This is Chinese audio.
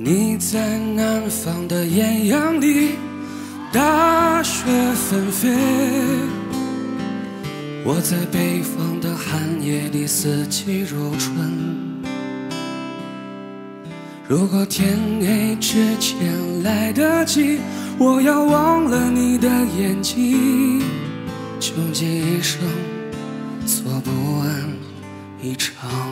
你在南方的艳阳里，大雪纷飞；我在北方的寒夜里，四季如春。如果天黑之前来得及，我要忘了你的眼睛，穷极一生做不完一场